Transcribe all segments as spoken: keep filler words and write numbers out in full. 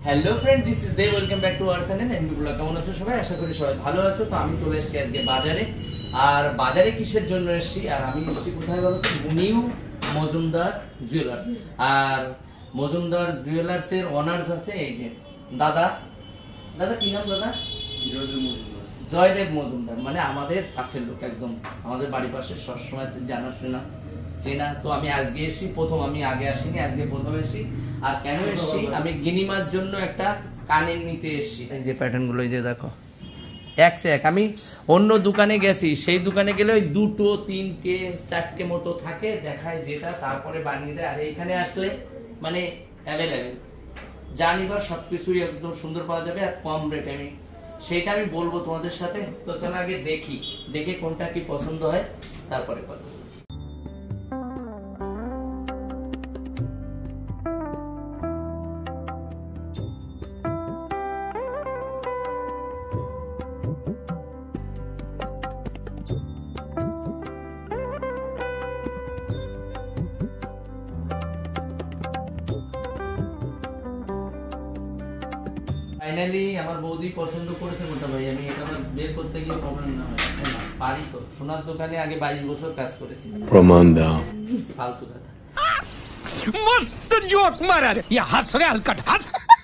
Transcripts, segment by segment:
Hello friend, this is the welcome back to our channel NB blog. কেমন আছো সবাই? আশা করি সবাই ভালো আছো। তো আমি চলে এসেছি আজকে বাজারে। আর বাজারে কিসের জন্য এসেছি? আর আমি এসেছি কোথায় বলো তো? New Majumdar jewellers. আর মজুমদার জুয়েলার্স এর অনার্স আছে এই যে দাদা। দাদা কি নাম দাদা? জয়দেব মজুমদার। জয়দেব মজুমদার মানে আমাদের কাছের লোক, একদম আমাদের বাড়ির পাশে, সবসময় জানাশোনা চেনা। তো আমি আজকে এসেছি প্রথম, আমি আগে আসিনি, আজকে প্রথম এসেছি। আর কেন এসেছি? আমি গিনিমার জন্য একটা কানের নিতে এসেছি। এই যে প্যাটার্ন গুলো, এই যে দেখো এক সে এক। আমি অন্য দোকানে গেছি, সেই দোকানে গেলে ওই দুটো তিনটে চারটে মতো থাকে, দেখায় যেটা, তারপরে বানিয়ে দেয়। আর এইখানে আসলে মানে অ্যাভেলেবেল জানিবা সবকিছুই একদম সুন্দর পাওয়া যাবে আর কম রেটে। আমি সেইটা আমি বলবো তোমাদের সাথে। তো চলো আগে দেখি, দেখে কোনটা কি পছন্দ হয় তারপরে কথা বলছি। ফাইনালি আমার বৌদি পছন্দ করেছে কোনটা ভাই। আমি এটা আমার বের করতে গিয়ে প্রবলেম না হয় না, পারি তো। সোনার দোকানে আগে বাইশ বছর কাজ করেছি। প্রমাণ দাও। ফালতু কথা। मस्त जोक मारा रे ये हंस रे हलकट हंस।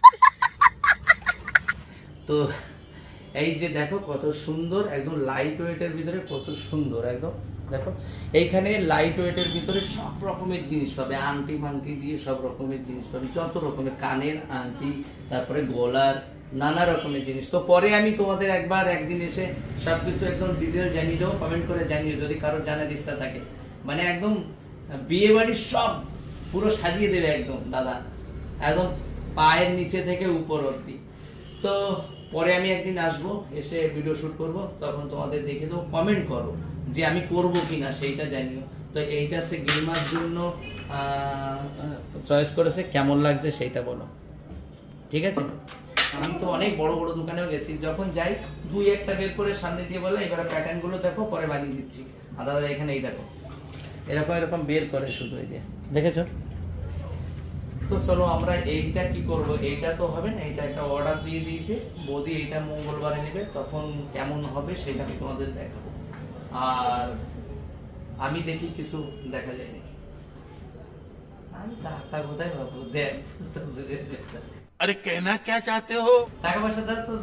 তো এই যে দেখো কত সুন্দর, একদম লাইট ওয়েটের ভিতরে কত সুন্দর একদম। দেখো এইখানে লাইট ওয়েটের ভিতরে সব রকমের জিনিস পাবে, আংটি ফাংটি দিয়ে সব রকমের জিনিস পাবে, যত রকমের কানের আংটি, তারপরে গলার নানা রকমের জিনিস। তো পরে আমি তোমাদের একবার একদিন এসে সবকিছু একদম ডিটেল জানিয়ে দেবো, কমেন্ট করে জানিয়ে যদি কারো জানার ইচ্ছা থাকে। মানে একদম বিয়ে বাড়ির সব পুরো সাজিয়ে দেবে একদম দাদা, একদম পায়ের নিচে থেকে উপর অব্দি। তো পরে আমি একদিন আসবো, এসে ভিডিও শুট করব, তখন তোমাদের দেখে দেবো, কমেন্ট করো যে আমি করব কিনা সেইটা জানিও। তো এইটা সে গেমার জন্য চয়েস করেছে, কেমন লাগছে সেইটা বলো, ঠিক আছে? আমি তো অনেক বড় বড় দোকানেও গেছি, যখন যাই দুই একটা বের করে সামনে দিয়ে বলে এবার প্যাটার্ন গুলো দেখো, পরে বানিয়ে দিচ্ছি। আর দাদা এখানে এই দেখো এরকম এরকম বের করে শুধু, এই যে দেখেছো? তো চলো আমরা এইটা কি করব, এইটা তো হবে না, এইটা একটা অর্ডার দিয়ে দিয়েছে বৌদি, এইটা মঙ্গলবারে নেবে, তখন কেমন হবে সেটা আমি তোমাদের দেখাবো। আর আমি দেখি কিছু দেখা যায় নাকি। আমি টাকা কোথায় পাবো? দেখ अरे कहना क्या चाहते हो? টাকা পয়সা দাও তো।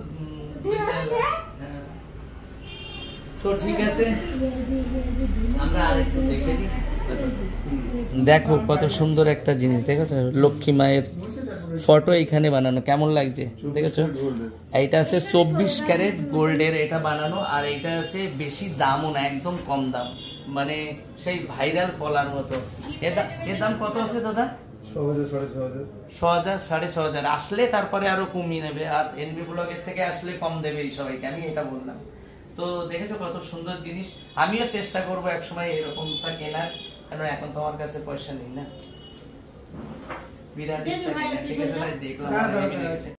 তো ঠিক আছে, আমরা আরেকটু দেখে নিই। দেখো কত সুন্দর একটা জিনিস, দেখেছো? লক্ষ্মী মায়ের ফটো এইখানে বানানো, কেমন লাগছে দেখেছো? এইটা আছে চব্বিশ ক্যারেট গোল্ডের এটা বানানো। আর এইটা আছে বেশি দামও না, একদম কম দাম, মানে সেই ভাইরাল পলার মতো। এর দাম কত আছে দাদা? ছ হাজার সাড়ে ছ হাজার। আসলে তারপরে আরো কমিয়ে নেবে, আর এনবি ব্লগের থেকে আসলে কম দেবে এই সবাইকে, আমি এটা বললাম। তো দেখেছো কত সুন্দর জিনিস। আমিও চেষ্টা করবো একসময় এরকমটা কেনার, কারণ এখন তো আমার কাছে পয়সা নেই না। বিরাট ইচ্ছা, ঠিক আছে দেখলাম।